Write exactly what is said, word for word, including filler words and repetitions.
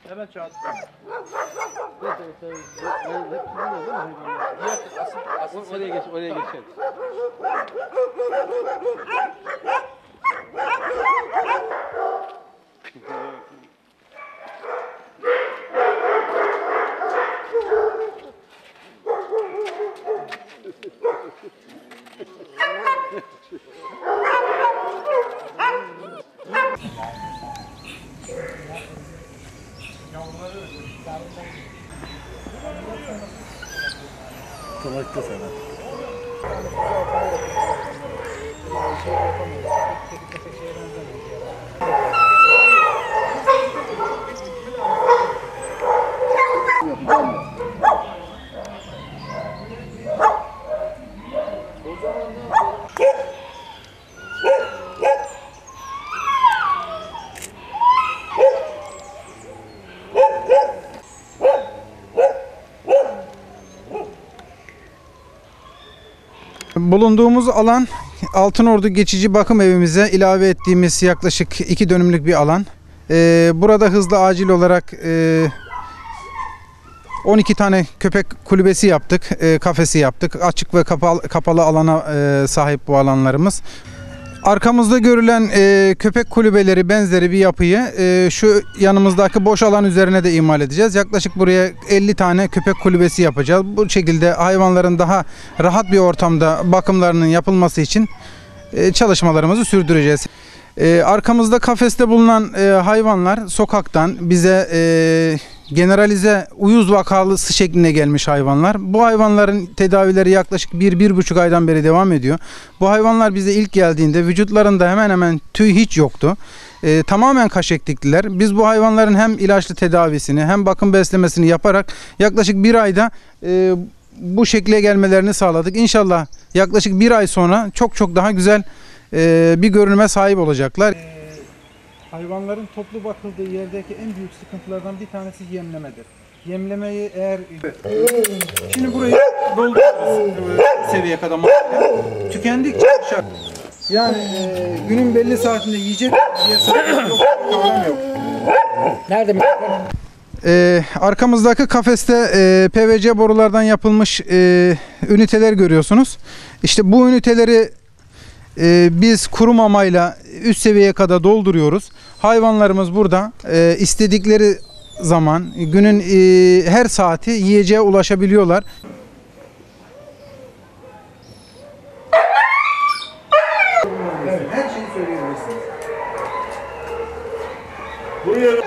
Hemen çağır. Oraya geç, oraya geçelim. Kıvırttı sana. Bulunduğumuz alan Altınordu Geçici Bakım Evimize ilave ettiğimiz yaklaşık iki dönümlük bir alan. Ee, burada hızlı acil olarak e, on iki tane köpek kulübesi yaptık, e, kafesi yaptık. Açık ve kapalı, kapalı alana e, sahip bu alanlarımız. Arkamızda görülen e, köpek kulübeleri benzeri bir yapıyı e, şu yanımızdaki boş alan üzerine de imal edeceğiz. Yaklaşık buraya elli tane köpek kulübesi yapacağız. Bu şekilde hayvanların daha rahat bir ortamda bakımlarının yapılması için e, çalışmalarımızı sürdüreceğiz. E, arkamızda kafeste bulunan e, hayvanlar sokaktan bize e, generalize uyuz vakalısı şeklinde gelmiş hayvanlar. Bu hayvanların tedavileri yaklaşık bir bir buçuk aydan beri devam ediyor. Bu hayvanlar bize ilk geldiğinde vücutlarında hemen hemen tüy hiç yoktu. E, tamamen kaşekliktiler. Biz bu hayvanların hem ilaçlı tedavisini hem bakım beslemesini yaparak yaklaşık bir ayda e, bu şekle gelmelerini sağladık. İnşallah yaklaşık bir ay sonra çok çok daha güzel e, bir görünüme sahip olacaklar. Hayvanların toplu bakıldığı yerdeki en büyük sıkıntılardan bir tanesi yemlemedir. Yemlemeyi eğer... Şimdi burayı dolduruyoruz seviyeye kadar. Tükendikçe şart. Yani e, günün belli saatinde yiyecek diye sakın yok, kavram yok. Nerede mi? Ee, arkamızdaki kafeste e, P V C borulardan yapılmış e, üniteler görüyorsunuz. İşte bu üniteleri e, biz kuru mamayla üst seviyeye kadar dolduruyoruz. Hayvanlarımız burada e, istedikleri zaman günün e, her saati yiyeceğe ulaşabiliyorlar. Evet, her şeyi söyleyebilirsiniz. Buyur.